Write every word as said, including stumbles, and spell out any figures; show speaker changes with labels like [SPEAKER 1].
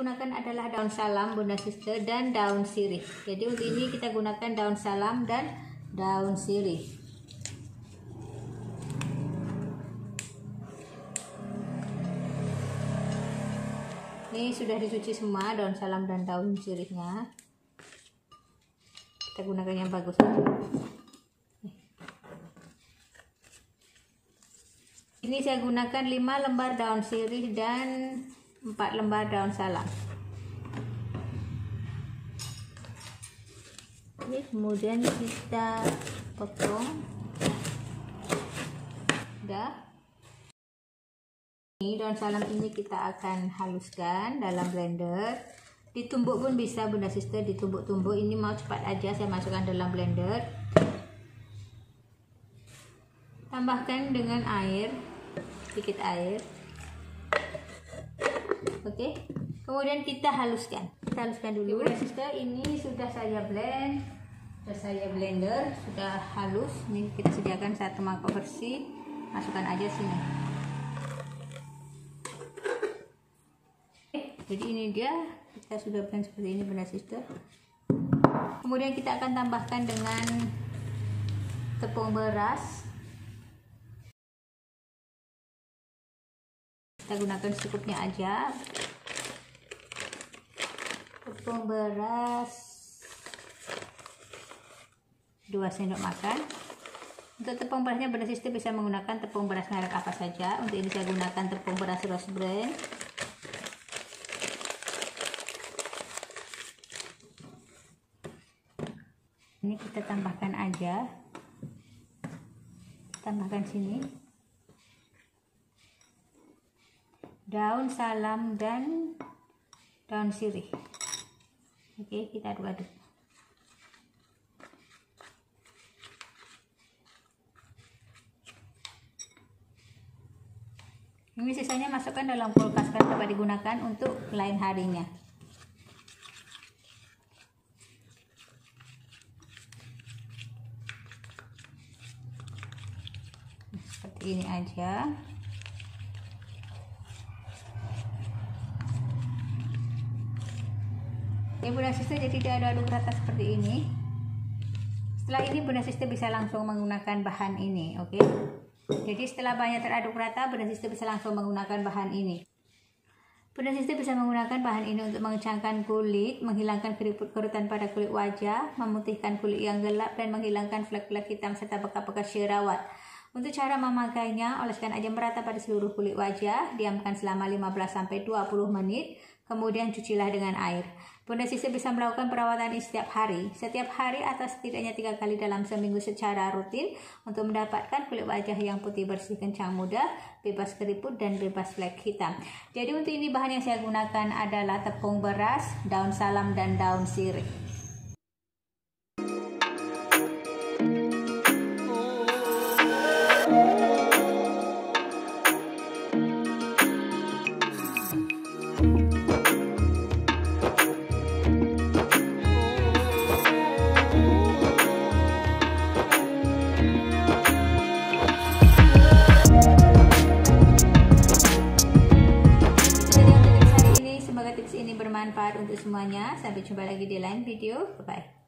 [SPEAKER 1] gunakan adalah daun salam Bunda Sister dan daun sirih. Jadi untuk ini kita gunakan daun salam dan daun sirih. Ini sudah dicuci semua daun salam dan daun sirihnya. Kita gunakan yang bagus aja. Ini saya gunakan lima lembar daun sirih dan empat lembar daun salam. Oke, kemudian kita potong. Udah. Ini daun salam ini kita akan haluskan dalam blender. Ditumbuk pun bisa Bunda Sister, ditumbuk-tumbuk. Ini mau cepat aja, saya masukkan dalam blender. Tambahkan dengan air, sedikit air. Oke, kemudian kita haluskan. Kita haluskan dulu. Bunda Sister, ini sudah saya blend, sudah saya blender, sudah halus. Ini kita sediakan satu mangkok bersih. Masukkan aja sini. Oke, jadi ini dia, kita sudah blend seperti ini Bunda Sister. Kemudian kita akan tambahkan dengan tepung beras. Kita gunakan secukupnya aja. Tepung beras dua sendok makan. Untuk tepung berasnya Bunda Sister bisa menggunakan tepung beras merek apa saja. Untuk ini saya gunakan tepung beras Rose Brand. Ini kita tambahkan aja. Tambahkan sini daun salam dan daun sirih. Oke, kita aduk-aduk. Ini sisanya masukkan dalam kulkas kan dapat digunakan untuk lain harinya. Seperti ini aja. Ya Bunda Sister, jadi dia ada aduk rata seperti ini. Setelah ini Bunda Sister bisa langsung menggunakan bahan ini, oke? Okay? Jadi setelah bahannya teraduk rata, Bunda Sister bisa langsung menggunakan bahan ini. Bunda Sister bisa menggunakan bahan ini untuk mengencangkan kulit, menghilangkan keriput-kerutan pada kulit wajah, memutihkan kulit yang gelap, dan menghilangkan flek-flek hitam serta bekas-bekas jerawat. Untuk cara memakainya, oleskan aja merata pada seluruh kulit wajah, diamkan selama lima belas sampai dua puluh menit, kemudian cucilah dengan air. Bunda Sister bisa melakukan perawatan ini setiap hari, setiap hari atau setidaknya tiga kali dalam seminggu secara rutin untuk mendapatkan kulit wajah yang putih bersih, kencang, muda, bebas keriput, dan bebas flek hitam. Jadi untuk ini bahan yang saya gunakan adalah tepung beras, daun salam, dan daun sirih. Bermanfaat untuk semuanya. Sampai jumpa lagi di lain video. Bye bye.